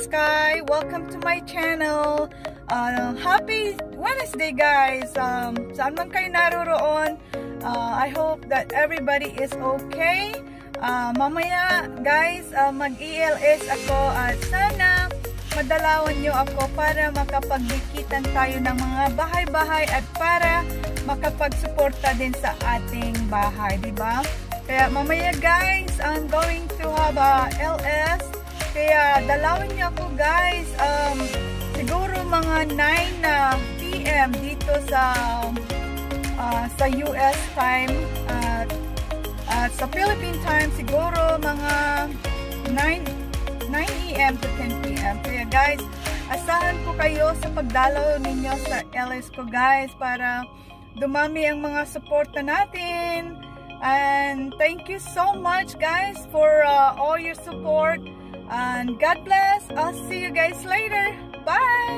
Sky. Welcome to my channel. Happy Wednesday, guys. Saan man kayo naroroon, I hope that everybody is okay. Mamaya, guys, mag-ELS ako at sana madalawan nyo ako para makapagbikitan tayo ng mga bahay-bahay at para makapagsuporta din sa ating bahay, diba? Kaya mamaya, guys, I'm going to have a LS. Kaya dalawin niyo ako, guys. Siguro mga 9 PM dito sa US time. At sa Philippine time, siguro mga 9 AM to 10 PM. Kaya, guys, asahan ko kayo sa pagdalaw ninyo sa LS ko, guys, para dumami ang mga suporta natin. And thank you so much, guys, for all your support. And God bless. I'll see you guys later. Bye!